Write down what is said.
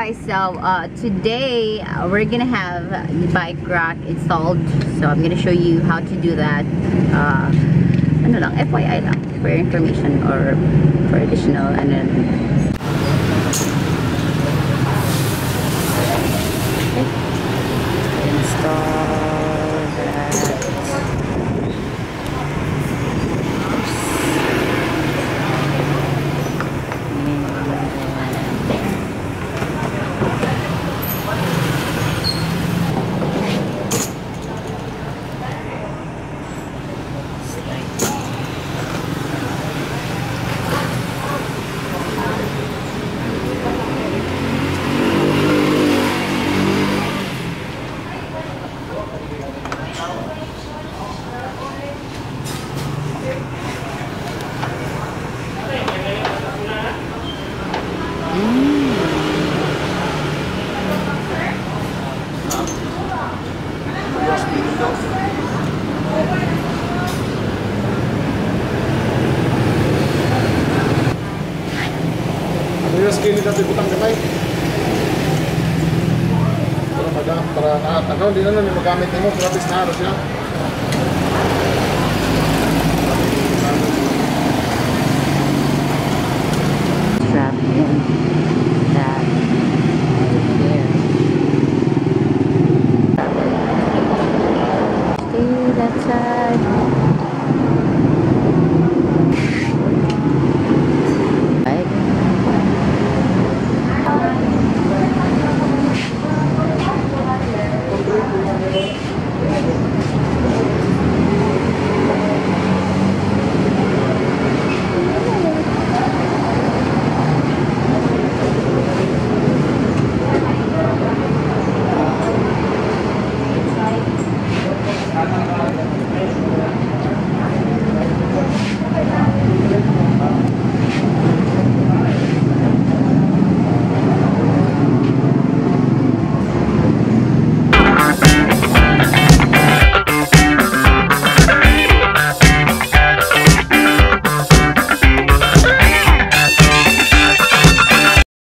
guys, so today we're gonna have the bike rack installed. So I'm gonna show you how to do that. Ano lang, FYI lang, for information or for additional and then install that. Kini natin butang kamay para nakatagaw, hindi na nun magamit mo, gratis na halos yan.